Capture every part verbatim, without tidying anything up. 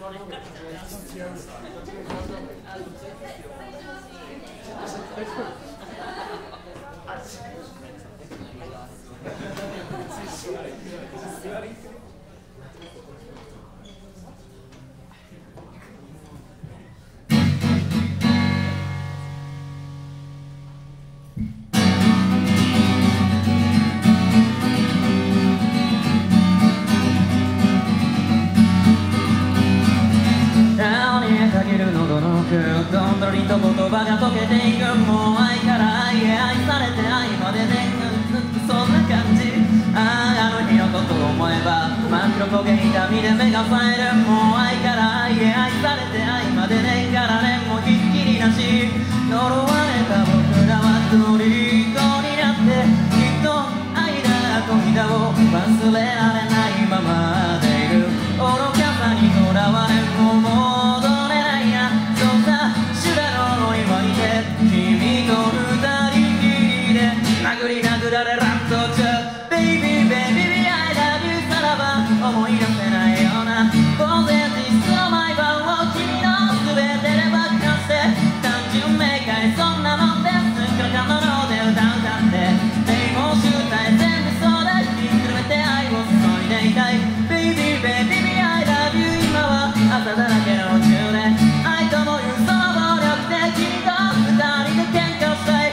どんどりと言葉が溶けていくもう愛から愛へ愛されて愛までねずっとそんな感じあああの日のことを思えば真っ黒焦げ痛みで目が冴えるもう愛から愛へ愛されて愛までねからねもうひっきりなし呪われた僕らは虜になってきっと愛だ恋だを忘れられないままでいる愚かさにとらわれもう戻れないなそんな手段を今にて君と二人きりで殴り殴られラント中 Baby baby I love you さらば思い出せないような呆然自失の毎晩を君の全てで爆破して単純明快そんなもんですかかのろで歌うたって霊も集大全部そうだひっくるめて愛を注いでいたい Baby baby I love you 今は朝だらけの中で愛ともいうその暴力で君と二人で喧嘩したい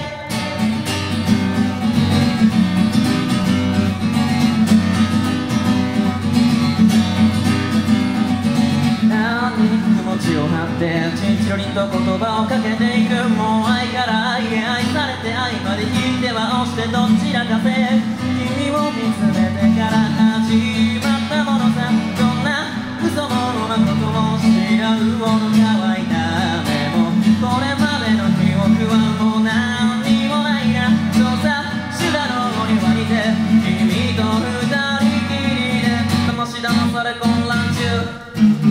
何に気持ちを張ってちんちろりと言葉をかけていくもう愛から愛へ愛されて愛まで引いては押してどちらかせ君を見つめてから始まったものさどんな嘘ものなことも知らぬもの乾いた目もこれまでの記憶はもう何にもないなそうさ手段のには似て君と二人きりで騙し騙され混乱中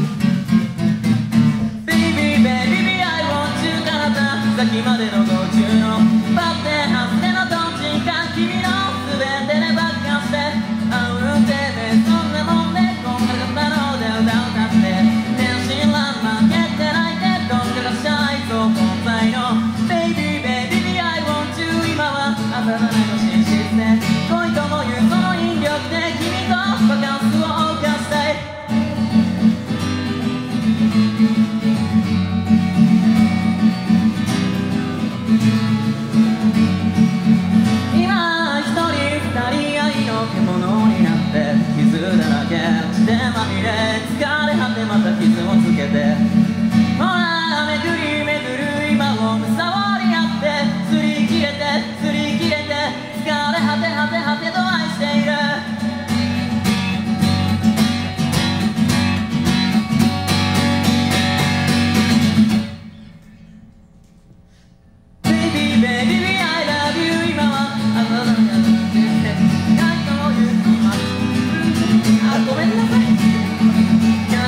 先までの道中のバッテン外れのトンチンカン君の全てで爆破してあうんてめそんなもんでこんなことので歌を歌って天真爛漫蹴って泣いてどんかがした愛想混在の Baby baby I want you 今は朝だねの紳士で恋ともいうその引力で君とバカンスを謳歌したい獣になって傷だらけ血でまみれ疲れ果てまた傷をつけてほら巡り巡る今をむさぼり合って擦り切れて擦り切れて疲れ果て果て果てと愛しているBaby baby I love you 今はあなたのあ、ごめんなさい。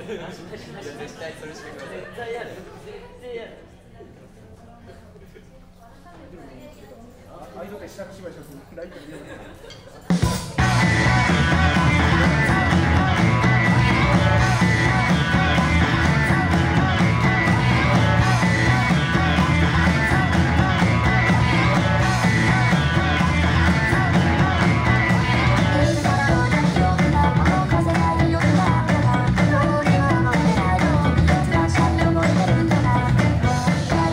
絶対それしてください。絶対やる。絶対やる。 アイドルで下の芝居します。ライト見よう。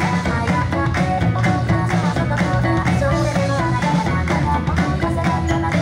Thank you.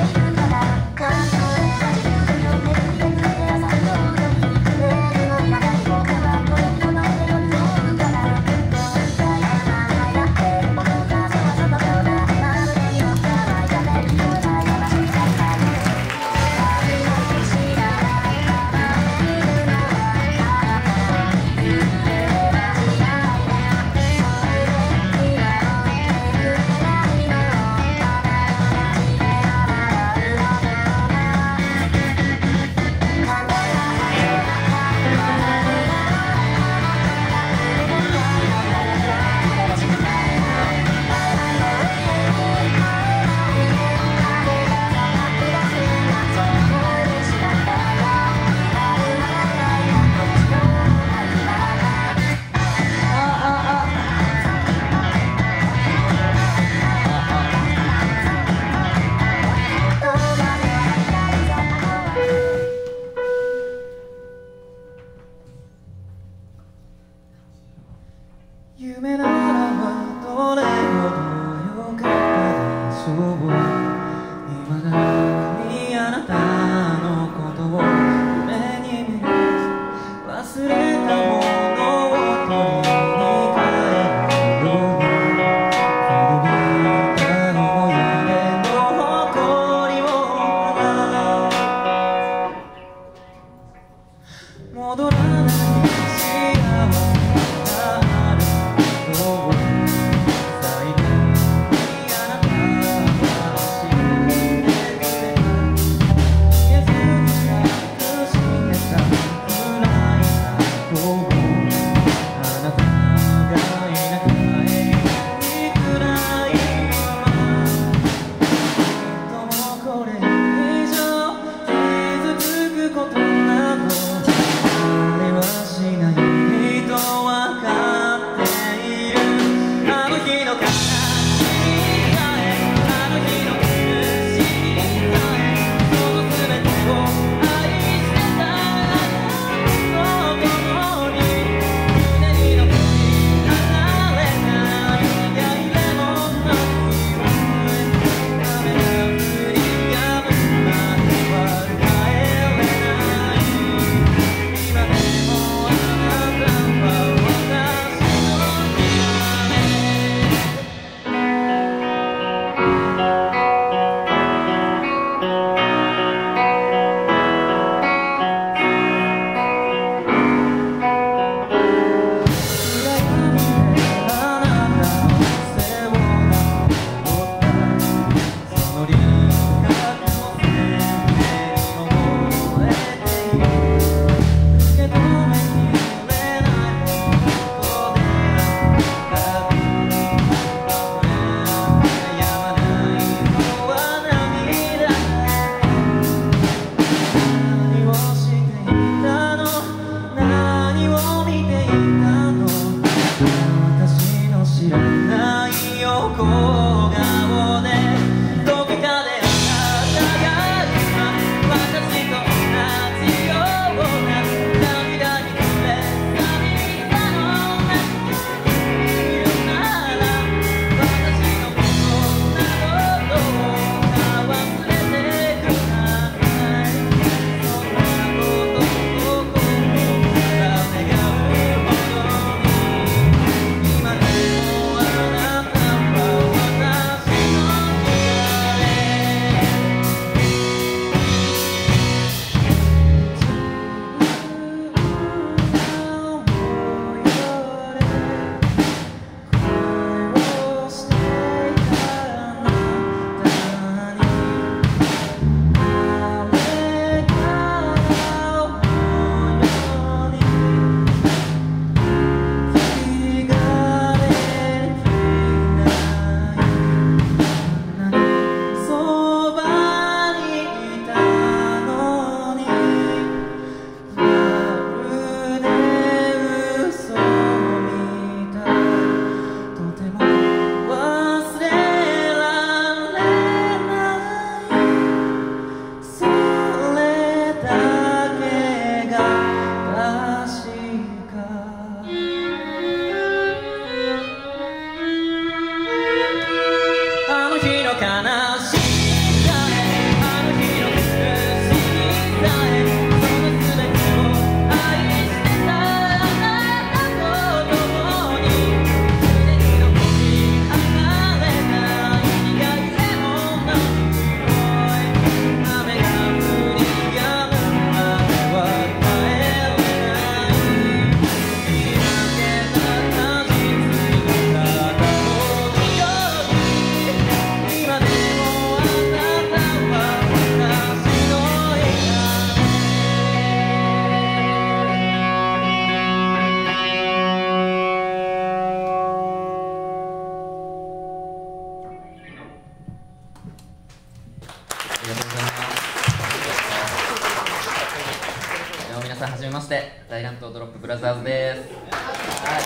さんはじめまして、大乱闘ドロップブラザーズです。はい、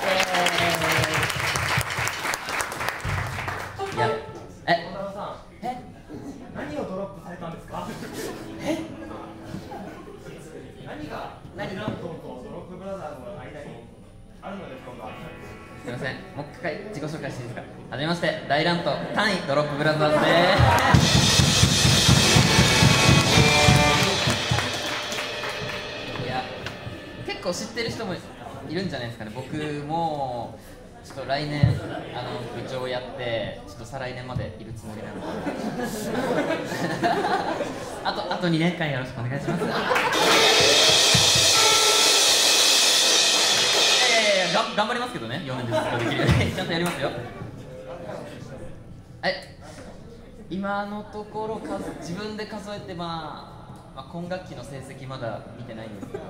いや、え、 小田さん、 え、 何をドロップされたんですか？ え、 何が大乱闘とドロップブラザーズの間にあるのでしょうか？ すみません、もう一回自己紹介していいですか。はじめまして、大乱闘単位ドロップブラザーズです。いや、結構知ってる人もいるんじゃないですかね。僕もちょっと来年あの部長やってちょっと再来年までいるつもりなのであとあとにねんかんよろしくお願いします。いやいやいや、が頑張りますけどね、よねんでずっとできるようにちゃんとやりますよ。え、今のところ数自分で数えて、まあまあ、今学期の成績まだ見てないんですけど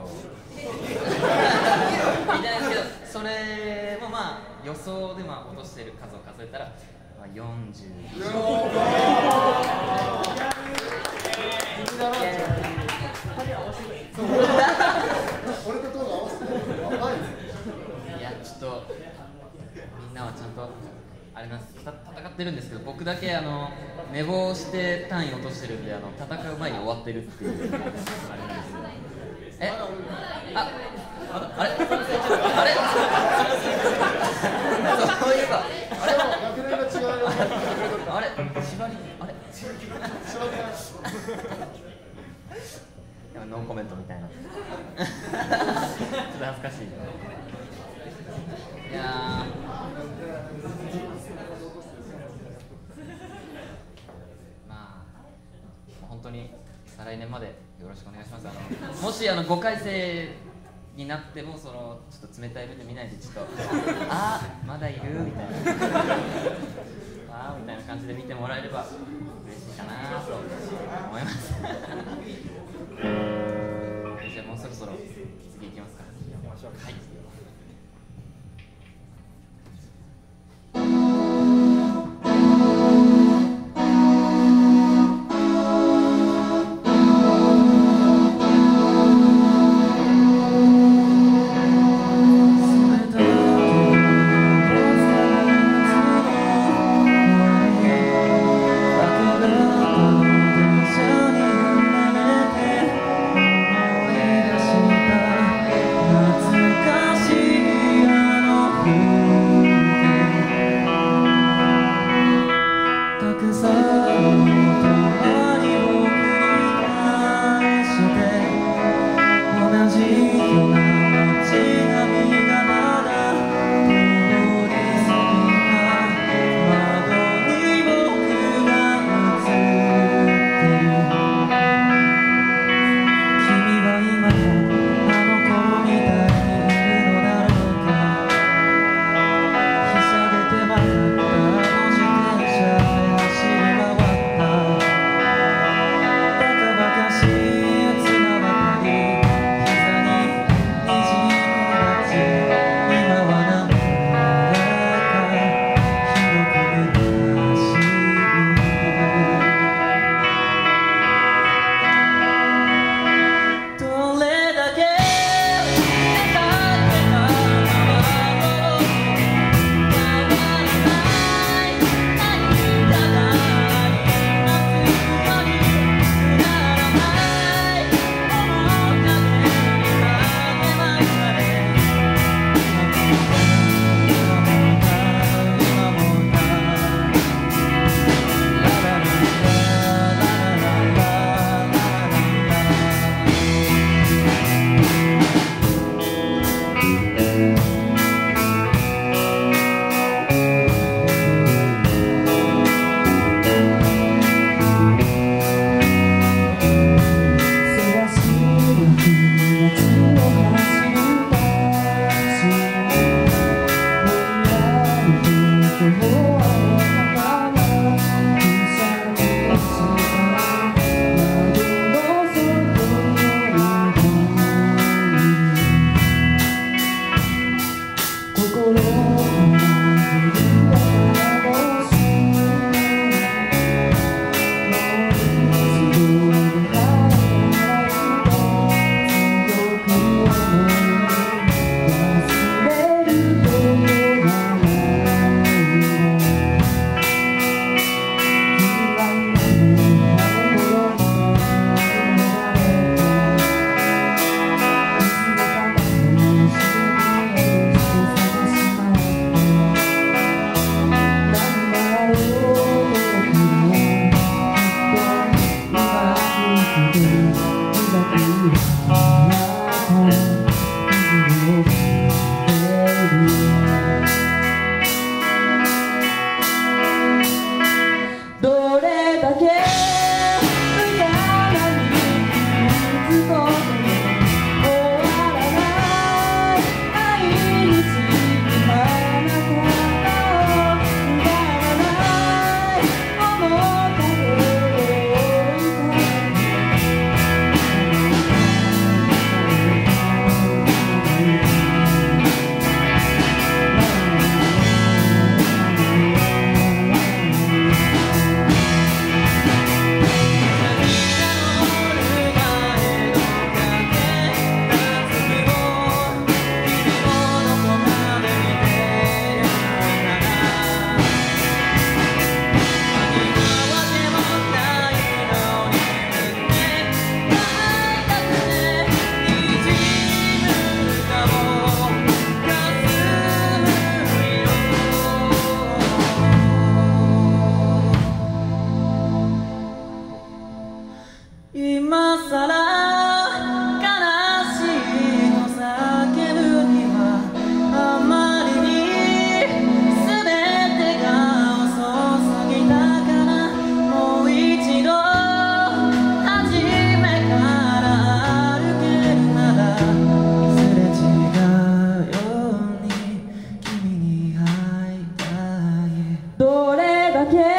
見てないですけど、それもまあ予想でまあ落としてる数を数えたら、まあ、よんじゅういち。 俺とトーン合わせてやばい。 いや、ちょっとみんなはちゃんとあれなんです、た戦ってるんですけど、僕だけあの寝坊して単位落としてるんで、あの戦う前に終わってるっていうあれなんです。え、あ、あ、あれ、あれ、そういえば、あれ、 学年が違うよ。 あれ、縛り、あれ、ノーコメントみたいな。ちょっと恥ずかしい。いやー、まあ本当に再来年までよろしくお願いします。あのもしあのごかい生になっても、そのちょっと冷たい目で見ないで、ちょっとあーまだいるみたいなあーみたいな感じで見てもらえれば嬉しいかなと思いますじゃあもうそろそろ次行きますか。はい。「 どれだけ今さら悲しいと叫ぶにはあまりに全てが遅すぎたかな。もう一度初めから歩けるならすれ違うように君に会いたい。どれだけ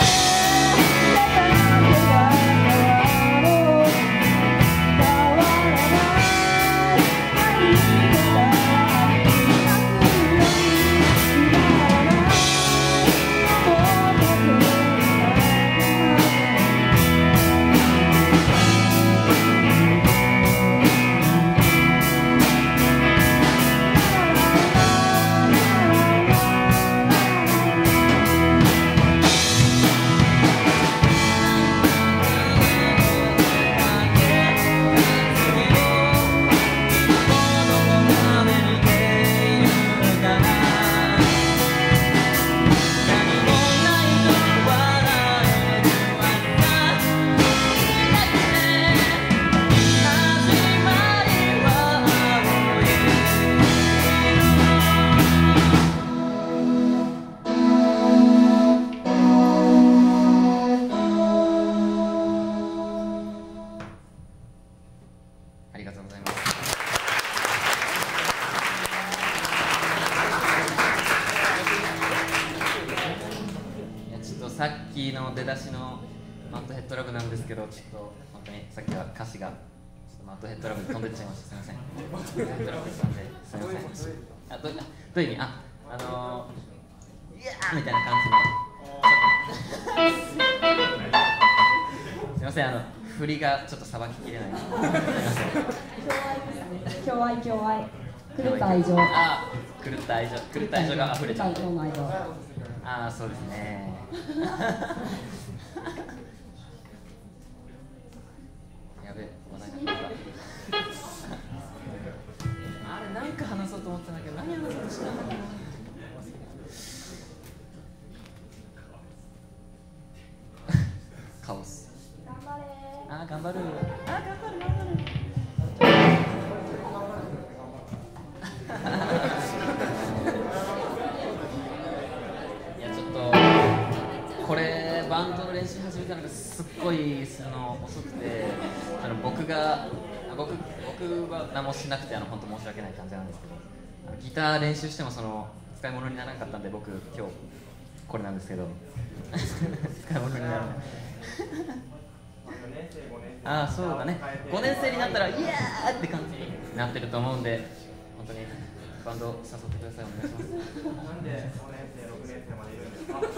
ありがとうございます。いやちょっとさっきの出だしのマットヘッドラブなんですけど、ちょっと本当にさっきは歌詞がちょっとマットヘッドラブに飛んでっちゃいました。すみません。マットヘッドラブなんですみません。あどどういう意味？ああのー、いやーみたいな感じの。すみません、あの振りがちょっとさばききれない。すみません。 共愛共愛狂った愛情。 あ狂った愛情狂った愛情が溢れちゃう。 狂った愛情の愛情。 ああそうですね。やべえ話題なかった。あれなんか話そうと思ったんだけど何話そうとしたんだろうな。カオス。 頑張れ。 あー頑張る。あー頑張る頑張る。いやちょっとこれバンドの練習始めたのがすっごいするの遅くて、あの僕が僕僕は何もしなくてあの本当申し訳ない感じなんですけど、あのギター練習してもその使い物にならなかったんで僕今日これなんですけど使い物にならない。ああそうだね、ごねん生になったらイエーって感じになってると思うんで、本当にバンド誘ってください。お願いします。 なんでごねん生、ろくねん生までいるんですか？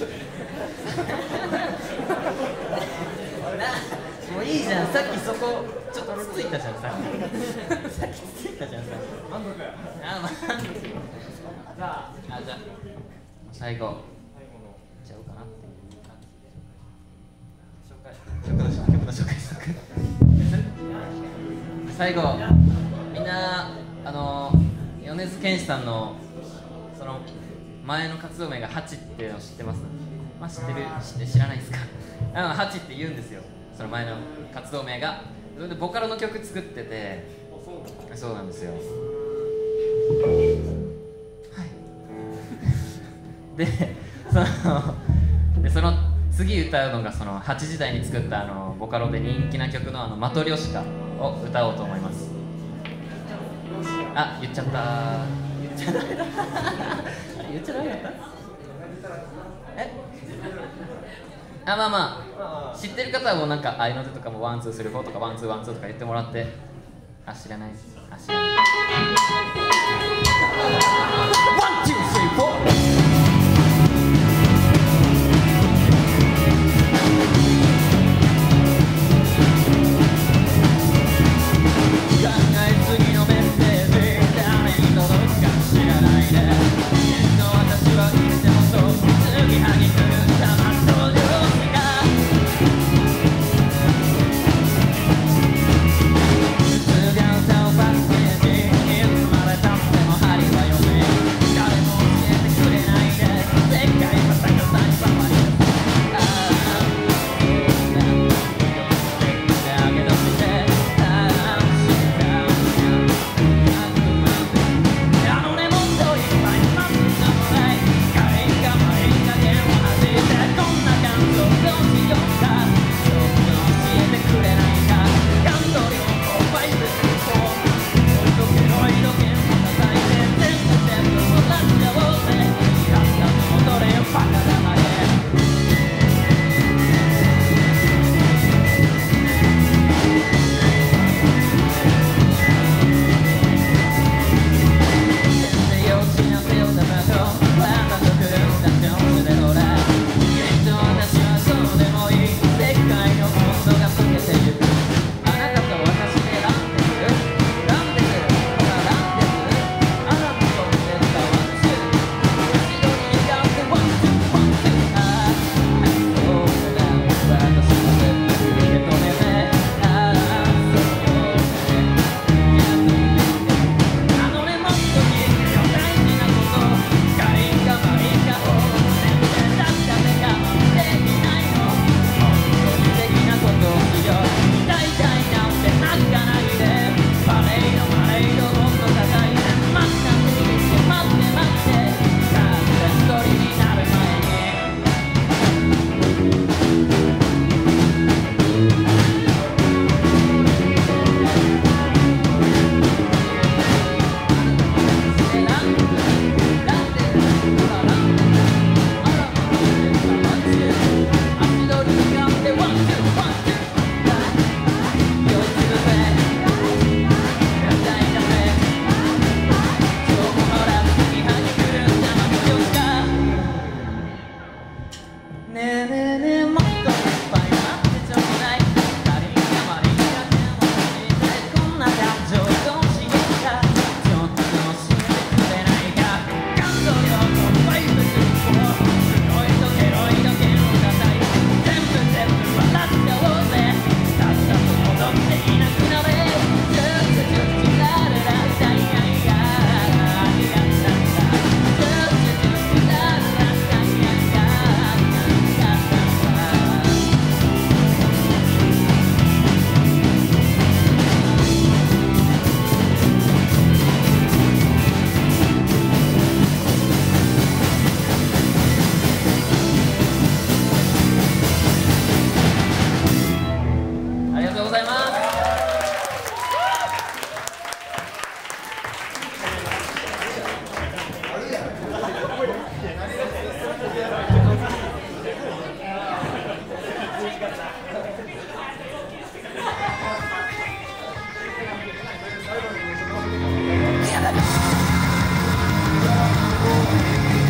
もういいじゃん、さっきそこちょっとつついたじゃん、さっきさっきつついたじゃん、さっき満足。 あ満足。 じゃあ、 あじゃあ最後最後のいっちゃおうかなっていう感じで、紹介曲の紹介曲の紹介する最後みんなあの米津玄師さんのその前の活動名がハチっていうの知ってます？まあ知ってる知って知らないですか？あのハチって言うんですよ。その前の活動名がそれでボカロの曲作ってて、そうなんですよ。はいでそのでその次歌うのがそのはちじ台に作ったあのボカロで人気な曲のあのマトリョシカを歌おうと思います。あ、言っちゃった。言っちゃダメだ言っちゃダメだった。えあ、まあまあ知ってる方はもうなんか合いの手とかもワンツースリーフォーとかワンツーワンツーとか言ってもらって。あ、知らない。あ、知らない。ワンツースリーフォー考えすぎのメッセージ誰に届くか知らないで、きっと私は言ってもそう継ぎはぎするたま登場しか普通が歌うバックステージいつまでたっても針は読め誰も教えてくれないで世界は逆さに回る。ああだけどして Yeah.